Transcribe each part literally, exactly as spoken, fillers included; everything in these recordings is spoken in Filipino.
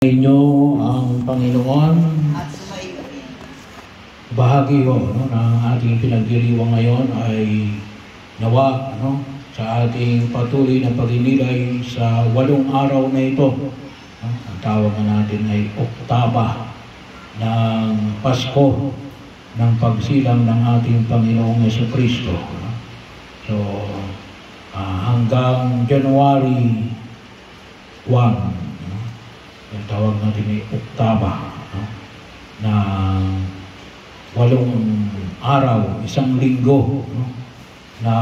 Inyo ang Panginoon, bahagi ho, no, ng ating pinagdiriwang ngayon ay nawa, no, sa ating patuloy na pagninilay sa walong araw na ito. No, ang tawag na natin ay Oktaba ng Pasko ng pagsilang ng ating Panginoong Jesucristo. No? So, uh, hanggang January first, yung tawag natin ay Oktaba, no? Na walong araw, isang linggo, no? Na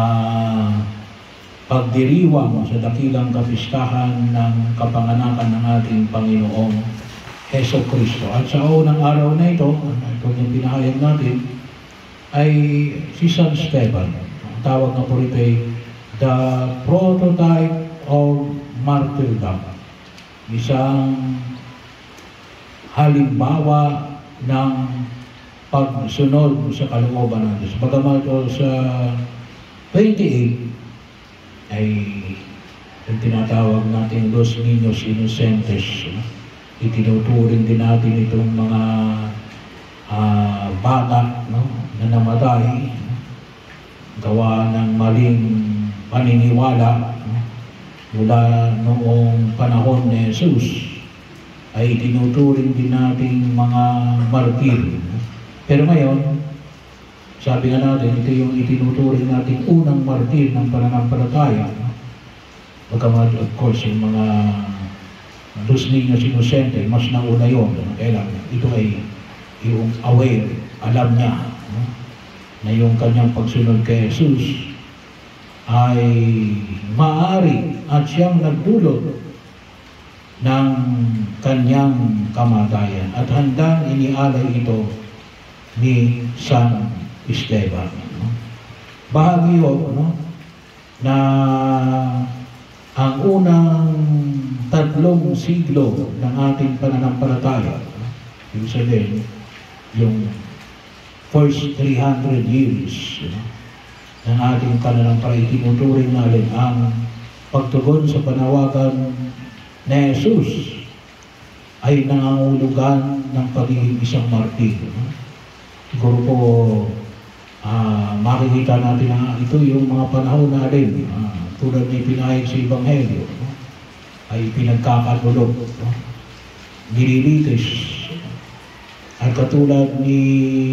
pagdiriwang sa dakilang kapistahan ng kapanganakan ng ating Panginoong Jesucristo. At sa unang araw na ito, ito yung pinahayag natin, ay si San Esteban. Ang tawag na po rito ay the prototype of martyrdom. Isang halimbawa ng pagsunod sa kalooban ng Diyos. Bagamat ito sa twenty-eight ay yung tinatawag natin Los Niños Inocentes. Itinuturing din natin itong mga uh, bata, no, na namatay, no, gawa ng maling paniniwala, no, mula noong panahon ni Jesus, ay tinuturing din natin mga martir. Pero ngayon, sabi nga natin, ito yung itinuturing natin unang martir ng pananampalataya. Bagamat, of course, yung mga Los Niños Inocentes, mas nauna yun. Kailangan, ito ay yung aware, alam niya, no, na yung kanyang pagsunod kay Jesus ay maaari at siyang nagdulot ng kanyang kamatayan at handang inialay ito ni San Esteban. No? Bahagi yun, no, na ang unang tatlong siglo ng ating pananampalataya, no? Yung sabihin, yung first three hundred years, no, ng ating pananampalataya, tinuturing natin ang pagtugon sa panawagan na Jesus ay nangangulugan ng pagiging isang martir. No? Siguro po uh, makikita natin na ito yung mga panahon na rin, uh, tulad na ipinahayag sa Ebanghelyo, no? Ay pinagkakatulog, no? Nililitis. At katulad ni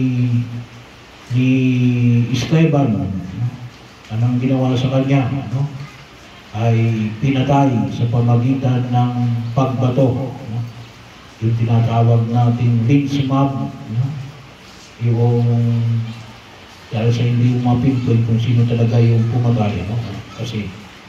ni Esteban, no? Anong ginawa sa kanya, no? Ay pinatay sa pamagitan ng pagbato, no? Yung tinatawag natin lynch mob, no? Yung dahil sa hindi umapintoy kung sino talaga yung pumatay, no? Kasi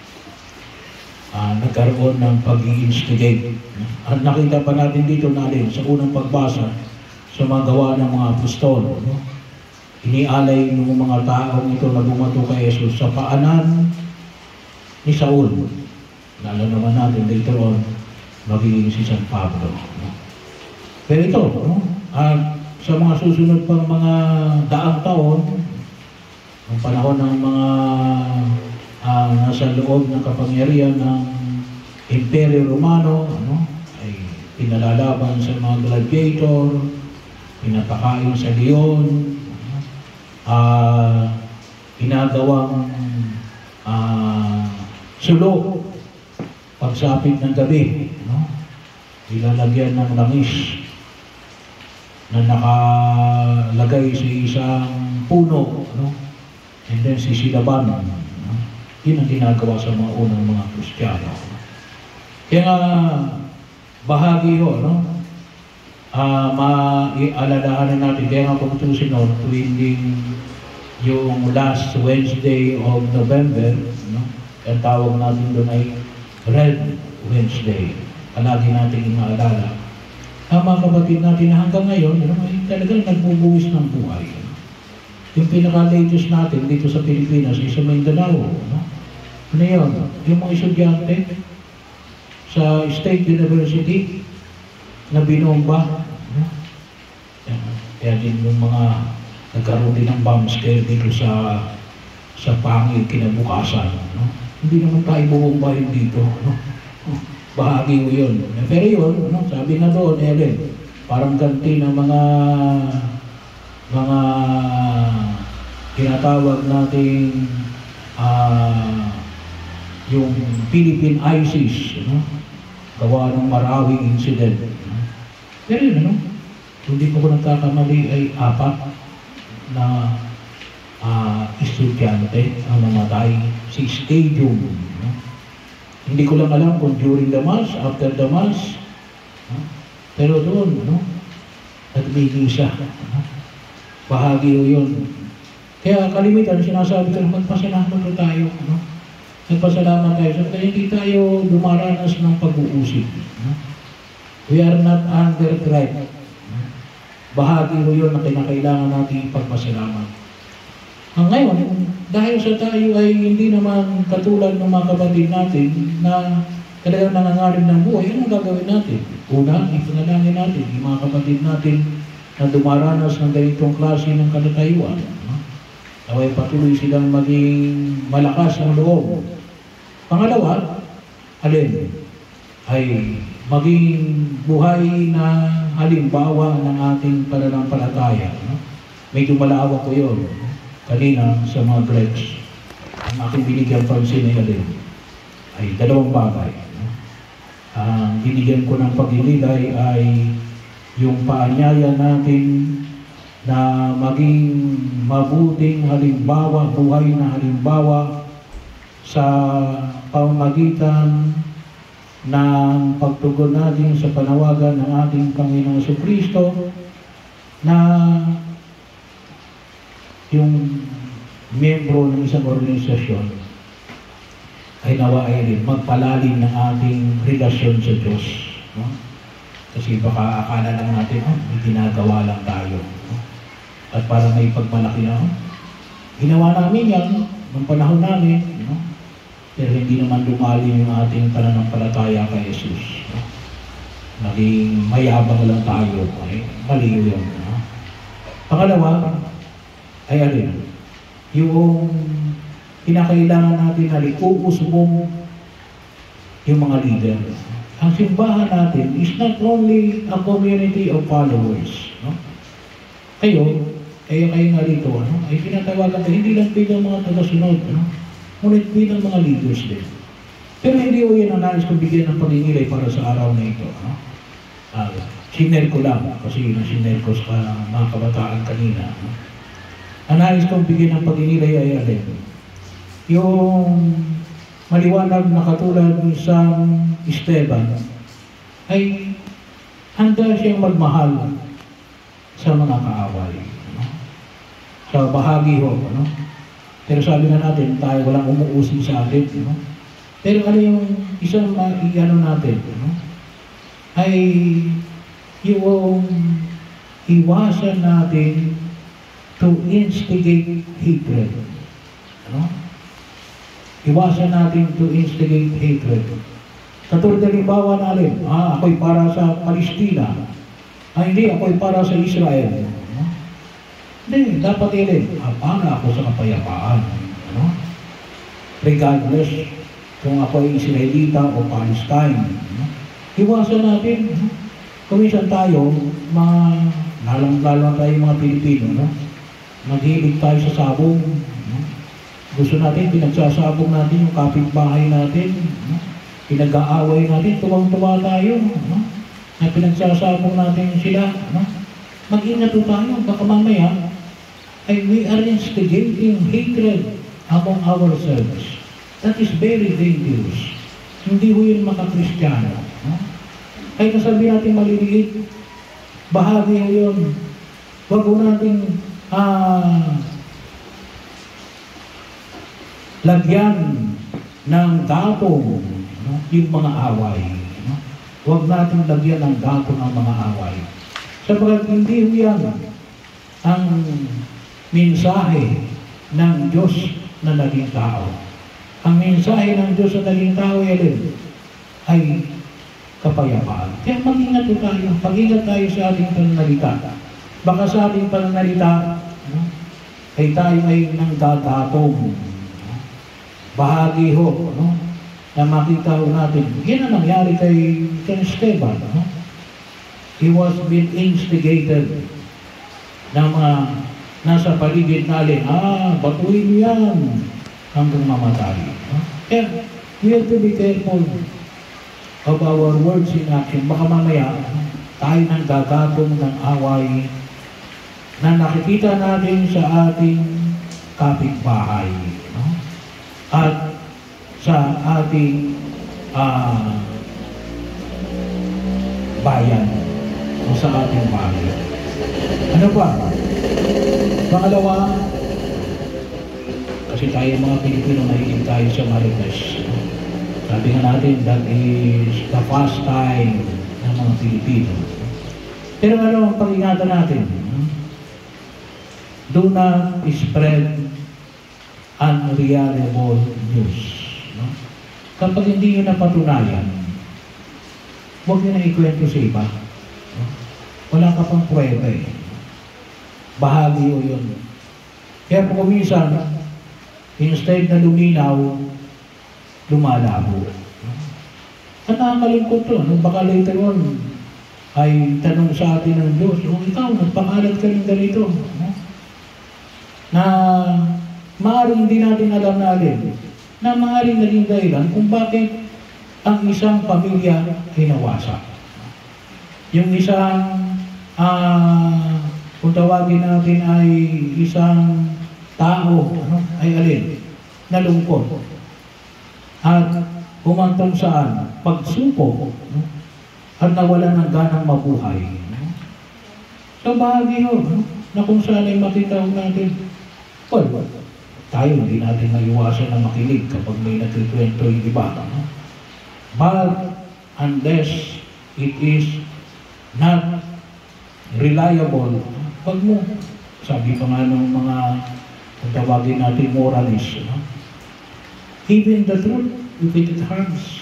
uh, nagkaroon ng pag-i-instigate, no? At nakita pa natin dito natin sa unang pagbasa sa mga gawa ng mga apostol, no? Inialay ng mga taong ito na bumato kay Jesus sa paanan ni Saul. Lalo naman natin later on, magiging si San Pablo. No? Pero ito, no? At sa mga susunod pang mga daang taon, ang panahon ng mga uh, nasa loob ng kapangyarihan ng Imperyo Romano, ano, ay pinalalaban sa mga gladiator, pinapakain sa leon, uh, ginagawang uh, sulo, pagsapit ng gabi, no? Ilalagyan ng langis na nakalagay sa isang puno, no? And then sisilaban, no? Yun ang ginagawa sa mga unang mga Kristiyano. Kaya nga, bahagi ho, no? Uh, maalalahanan natin, kaya nga pagtusin no, tuwing yung last Wednesday of November, no? Ang tawag natin doon ay Red Wednesday. Palagi natin inaalala. Ang mga kapatid natin na hanggang ngayon, no, ay talagang nagbubuwis ng buhay. Yung pinaka-latest natin dito sa Pilipinas ay sa Mindanao. No? Ano yun? Yung mga estudyante sa State University na binomba. No? Kaya din yung mga nagkaroon din ng bomb scare dito sa sa pangil kinabukasan. No? Hindi naman tayo bubombahin dito. No? bahagi ko yun. Pero yun, ano, sabi nga doon, Ellen, parang ganti ng mga mga tinatawag nating uh, yung Philippine ISIS, ano, gawa ng maraming incident. Ano. Pero yun, ano, hindi ko nagkakamali ay apat na uh, estudyante ang namatay sa stadium. No? Hindi ko lang alam kung during the mass, after the mass, no? Pero doon, no? Nagbigay siya. No? Bahagi ko yun. Kaya kalimitan, sinasabi ko, magpasalamat ko tayo. No? Magpasalamat tayo. So, kaya hindi tayo dumaranas ng pag-uusip. No? We are not under threat. No? Bahagi ko yun na kinakailangan natin ipagpasalamat. Ang ngayon, dahil sa tayo ay hindi naman katulad ng mga kapatid natin na talagang nangangarib ng buhay, anong gagawin natin? Una, ipanalangin natin yung mga kapatid natin na dumaranas ng ganitong klase ng katatayuan. Naway patuloy silang maging malakas ang loob. Pangalawa, alin, ay maging buhay na halimbawa ng ating pananampalataya. Medyo malawak ko yun. Kanina sa mga Greeks, ang aking binigyan pansin nila din ay dalawang bagay. Ang uh, binigyan ko ng pagdililay ay yung paanyaya natin na maging mabuting halimbawa, buhay na halimbawa sa pamamagitan ng pagtugon natin sa panawagan ng ating Panginoong Jesucristo na yung membro ng isang organisasyon ay nawa ay rin magpalalim ng ating relasyon sa Diyos. No? Kasi baka akala lang natin, oh, may ginagawa lang tayo. No? At para may pagmalaki na, oh, ginawa namin yan ng panahon namin. No? Pero hindi naman lumalim yung ating pananampalataya kay Jesus. No? Naging mayabang lang tayo. Okay? Mali yun. No? Pangalawa, ay alin, yung kinakailangan natin na iuusbong yung mga leader. Ang simbahan natin is not only a community of followers. No? Kayo, kayo kayo nga dito, no? Ay tinatawagan kayo, hindi lang bilang mga tagasunod, no? Ngunit bilang mga leaders din. Pero hindi ko yan ang nais kong bigyan ng pangingilay para sa araw na ito. No? Uh, sinel ko lang, kasi yun ang sinel ko sa mga kabataan kanina. No? Ang nais kong bigyan ng pag-inilay ay alin. Yung maliwanag na katulad ng isang Esteban ay handa siyang magmahal sa mga kaaway. No? Sa bahagi ho. No? Pero sabi nga natin, tayo walang umuusig sa atin. No? Pero ano yung isang ano natin, no? Ay yung iwasan natin to instigate hatred. Ano? Iwasan natin to instigate hatred. Katulad ng halimbawa natin, ah, ako'y para sa Palestina. Ah, hindi, ako'y para sa Israel. Ano? Hindi, dapat ilin, ah, para ako sa kapayapaan. Ano? Regardless kung ako'y Israelita o Palestine. Ano? Iwasan natin. Ano? Kuminsan tayo, mga lalang-lalang tayo mga Pilipino, no? Maghilig tayo sa sabong. No? Gusto natin, pinagsasabong natin yung kapitbahay natin. No? Pinag-aaway natin, tuwang-tuwa tayo. No? Na pinagsasabong natin sila. No? Mag-ingat po tayo, baka mamaya ay we are instigating hatred among ourselves. That is very dangerous. Hindi ho yun maka-Kristiyano. No? Kahit nasabi natin maliliit, bahagi ho yun. Huwag ho natin Ah, lagyan ng gatong, no? Yung mga away. No? Huwag natin lagyan ng gatong ang mga away. Sabagat hindi yan ang mensahe ng Diyos na naging tao. Ang mensahe ng Diyos na naging tao ay, ay kapayapaan. Kaya mag-ingat tayo. Mag-ingat tayo sa ating pananalita. Baka sa ating pananalita, no, ay tayo ay nanggagatong. No? Bahagi ho, no? na makita ho natin, yan ang nangyari kay, kay Esteban. No? He was being instigated na mga nasa paligid natin, ah, batuin mo yan hanggang mamatay. No? Kaya, we have to be careful of our words in action. Baka mamaya, tayo nang gagatong ng away na nakikita natin sa ating kapitbahay. No? At sa ating uh, bayan o sa ating bayan. Ano pa? Pangalawa, kasi tayo mga Pilipino nahilig tayo sa marites. Sabi nga natin, that is the pastime ng mga Pilipino. Pero ano ang pag-ingatan natin? Do not spread unreliable news. No? Kapag hindi nyo napatunayan, huwag nyo na ikwento sa iba. No? Wala ka pang pruweba eh. Bahagi o yun. Kaya po kuminsan, instead na luminaw, lumalabo. No? At nakakalungkot to. No? Baka later on, ay tanong sa atin ng Diyos, oh, ikaw, nagpakalat ka ng ganito. No? Na maaaring hindi natin alam na alin, na maaaring naging dahilan kung bakit ang isang pamilya ay nawasak. Yung isang, uh, kung tawagin natin ay isang tao, ano, ay alin, nalungkot. At humantong saan? Pagsupok, no? At nawalan ng ganang mabuhay. No? So bahagi yun, no? Na kung saan ay makita natin, well, tayo hindi natin maiwasan na makinig kapag may nagkikwento yung iba. No? But unless it is not reliable, wag mo. Sabi pa nga ng mga, kung tawagin natin moralist, no? Even the truth, if it harms,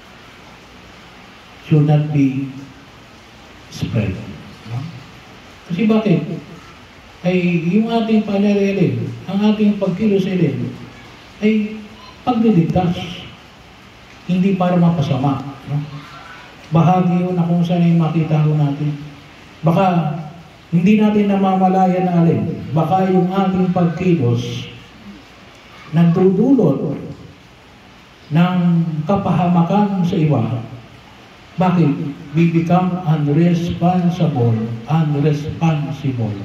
should not be spread. No? Kasi bakit? Ay yung ating panarelin, ang ating pagkiloselin, ay pagliligtas. Hindi para mapasama. No? Bahagi yun na kung saan ay makita ko natin. Baka hindi natin namamalayan na alin. Baka yung ating pagkilos nagdudulot ng kapahamakan sa iba. Bakit? We become unresponsible, unresponsible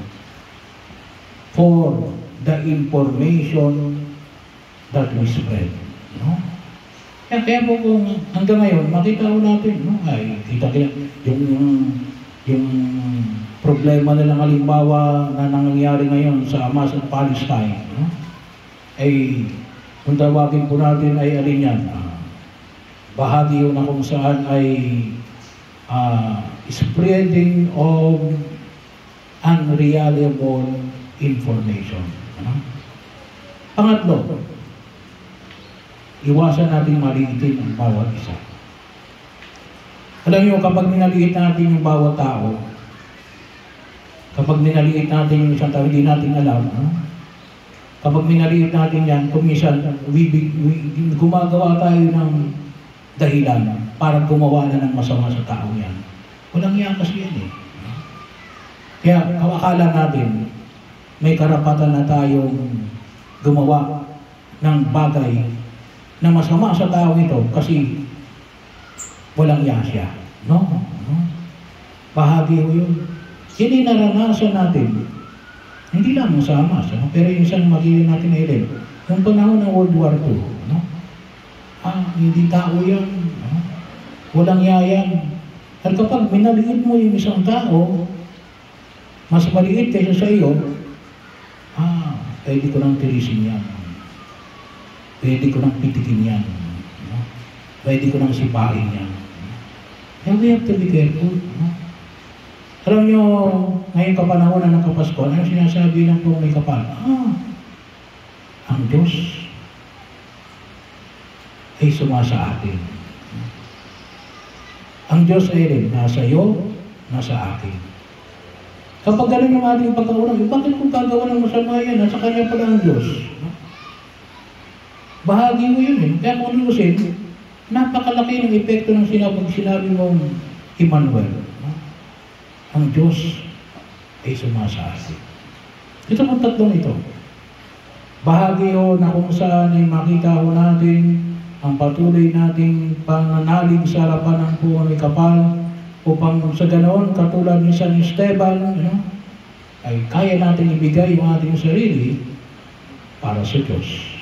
for the information that we spread. No? Kaya, kaya po kung hanggang ngayon, makita ko natin, no? Ay, kita kaya yung, yung problema nilang halimbawa na nangyayari ngayon sa Hamas at Palestine, no? Ay, kung tawagin po natin ay alin yan, uh, bahagi yun na kung saan ay uh, spreading of unreliable information. Ano? Pangatlo, iwasan natin maliitin ang bawat isa. Alam niyo, kapag minaliit natin yung bawat tao, kapag minaliit natin yung isang tao, hindi natin alam, no? Kapag minaliit natin yan, kumisan, we, we, we, gumagawa tayo ng dahilan para gumawa na ng masama sa tao yan. Walang yan kasi yan eh. Kaya, akala natin, may karapatan na tayong gumawa ng bagay na masama sa tao ito kasi walang yasya. No? No? Bahagi ko yun. Hindi naranasan natin. Hindi lang sa Hamas, no? Pero yung isang magiging natin na ilan. Yung panahon ng World War Two, no? Ah, hindi tao yan. No? Walang yayan. At kapag minaliit mo yung isang tao, mas maliit kaysa sa iyo, ah, pwede ko nang tirisin yan. Pwede ko nang pitikin yan. No? Pwede ko nang sipain yan. Kaya we have to be careful. No? Alam nyo, ngayon kapanahon na ng Kapasko, ano sinasabi ng pong may kapal? Ah, ang Diyos ay sumasa atin. Ang Diyos ay rin, nasa iyo, nasa akin. Kapag ganun yung ating pagkaunang, bakit kung gagawa ng masama yan? Nasa kanya pala ang Diyos. Bahagi mo yun eh. Kaya kung lusin, Napakalaki ng epekto ng sinabi, sinabi mong Emmanuel. No? Ang Diyos ay sumasa atin. Ito pong tatlong ito. Bahagi ho na kung saan ay makita ho natin ang patuloy nating pananalig sa harapan ng puno ay kapal upang sa ganoon, katulad ni San Esteban, you know, ay kaya natin ibigay yung ating sarili para sa Diyos.